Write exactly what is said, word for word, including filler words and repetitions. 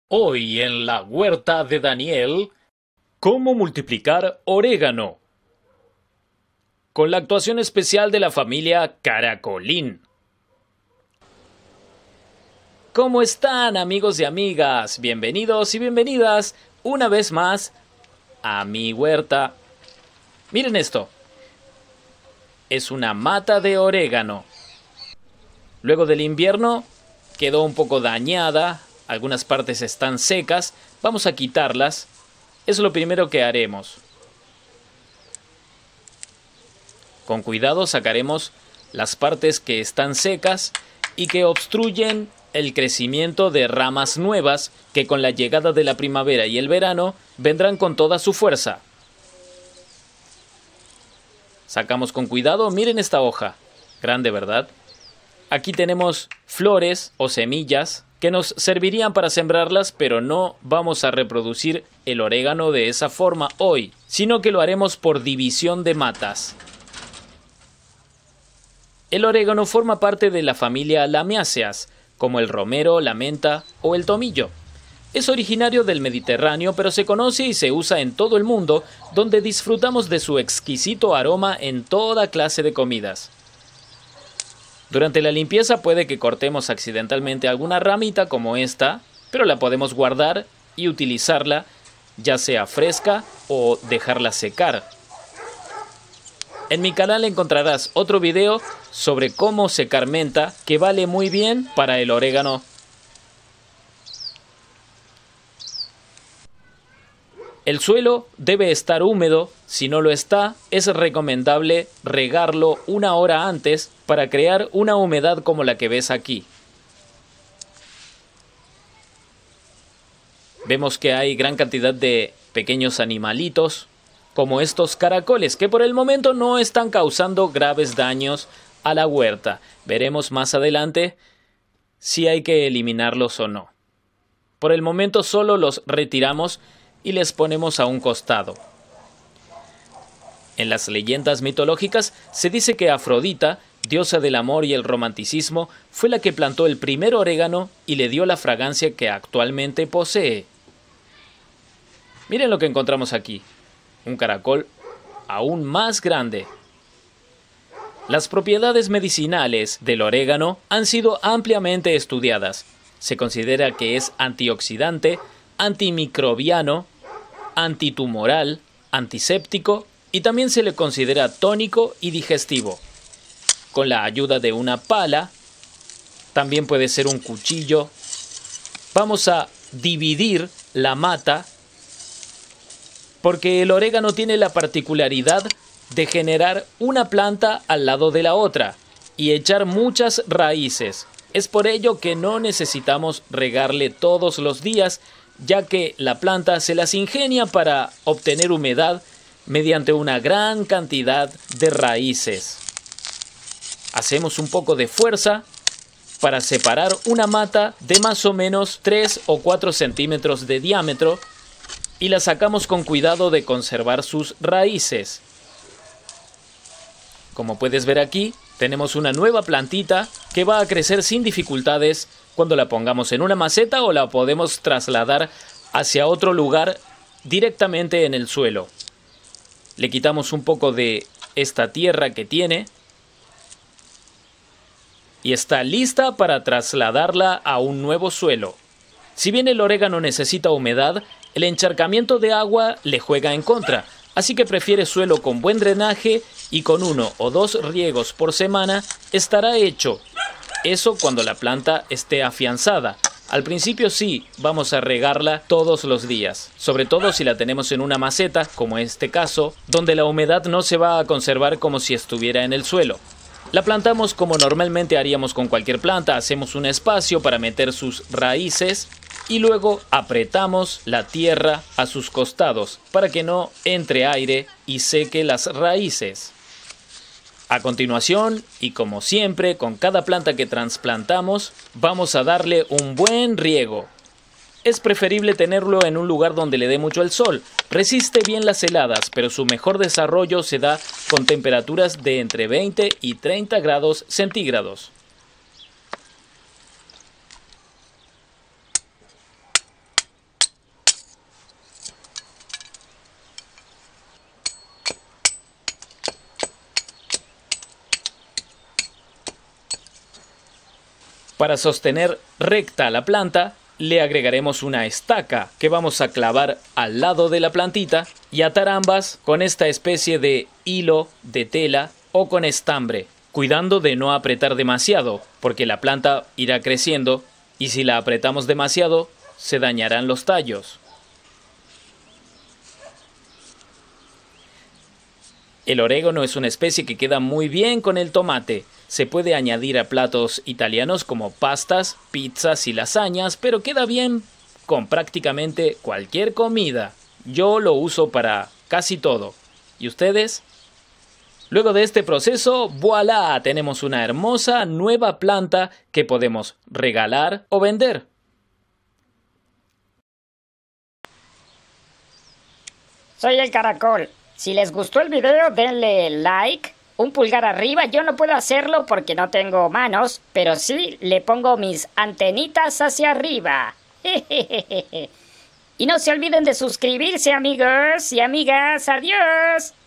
Hoy en la huerta de Daniel, ¿cómo multiplicar orégano? Con la actuación especial de la familia Caracolín. ¿Cómo están, amigos y amigas? Bienvenidos y bienvenidas una vez más a mi huerta. Miren esto. Es una mata de orégano. Luego del invierno quedó un poco dañada. Algunas partes están secas, vamos a quitarlas. Es lo primero que haremos. Con cuidado sacaremos las partes que están secas y que obstruyen el crecimiento de ramas nuevas que con la llegada de la primavera y el verano vendrán con toda su fuerza. Sacamos con cuidado, miren esta hoja, grande, ¿verdad? Aquí tenemos flores o semillas que nos servirían para sembrarlas, pero no vamos a reproducir el orégano de esa forma hoy, sino que lo haremos por división de matas. El orégano forma parte de la familia Lamiáceas, como el romero, la menta o el tomillo. Es originario del Mediterráneo, pero se conoce y se usa en todo el mundo, donde disfrutamos de su exquisito aroma en toda clase de comidas. Durante la limpieza puede que cortemos accidentalmente alguna ramita como esta, pero la podemos guardar y utilizarla ya sea fresca o dejarla secar. En mi canal encontrarás otro video sobre cómo secar menta que vale muy bien para el orégano. El suelo debe estar húmedo, si no lo está, es recomendable regarlo una hora antes para crear una humedad como la que ves aquí. Vemos que hay gran cantidad de pequeños animalitos, como estos caracoles, que por el momento no están causando graves daños a la huerta. Veremos más adelante si hay que eliminarlos o no. Por el momento solo los retiramos y les ponemos a un costado. En las leyendas mitológicas se dice que Afrodita, diosa del amor y el romanticismo, fue la que plantó el primer orégano y le dio la fragancia que actualmente posee. Miren lo que encontramos aquí, un caracol aún más grande. Las propiedades medicinales del orégano han sido ampliamente estudiadas. Se considera que es antioxidante, antimicrobiano, antitumoral, antiséptico y también se le considera tónico y digestivo. Con la ayuda de una pala, también puede ser un cuchillo, vamos a dividir la mata porque el orégano tiene la particularidad de generar una planta al lado de la otra y echar muchas raíces. Es por ello que no necesitamos regarle todos los días, ya que la planta se las ingenia para obtener humedad mediante una gran cantidad de raíces. Hacemos un poco de fuerza para separar una mata de más o menos tres o cuatro centímetros de diámetro y la sacamos con cuidado de conservar sus raíces. Como puedes ver aquí, tenemos una nueva plantita que va a crecer sin dificultades cuando la pongamos en una maceta o la podemos trasladar hacia otro lugar directamente en el suelo. Le quitamos un poco de esta tierra que tiene y está lista para trasladarla a un nuevo suelo. Si bien el orégano necesita humedad, el encharcamiento de agua le juega en contra, así que prefiere suelo con buen drenaje y con uno o dos riegos por semana estará hecho. Eso cuando la planta esté afianzada. Al principio sí, vamos a regarla todos los días, sobre todo si la tenemos en una maceta, como este caso, donde la humedad no se va a conservar como si estuviera en el suelo. La plantamos como normalmente haríamos con cualquier planta, hacemos un espacio para meter sus raíces y luego apretamos la tierra a sus costados para que no entre aire y seque las raíces. A continuación, y como siempre con cada planta que trasplantamos, vamos a darle un buen riego. Es preferible tenerlo en un lugar donde le dé mucho el sol. Resiste bien las heladas, pero su mejor desarrollo se da con temperaturas de entre veinte y treinta grados centígrados. Para sostener recta la planta, le agregaremos una estaca que vamos a clavar al lado de la plantita y atar ambas con esta especie de hilo de tela o con estambre, cuidando de no apretar demasiado, porque la planta irá creciendo y si la apretamos demasiado, se dañarán los tallos. El orégano es una especie que queda muy bien con el tomate. Se puede añadir a platos italianos como pastas, pizzas y lasañas, pero queda bien con prácticamente cualquier comida. Yo lo uso para casi todo. ¿Y ustedes? Luego de este proceso, ¡voilá! Tenemos una hermosa nueva planta que podemos regalar o vender. Soy el Caracol. Si les gustó el video, denle like, un pulgar arriba. Yo no puedo hacerlo porque no tengo manos, pero sí le pongo mis antenitas hacia arriba. Y no se olviden de suscribirse, amigos y amigas. ¡Adiós!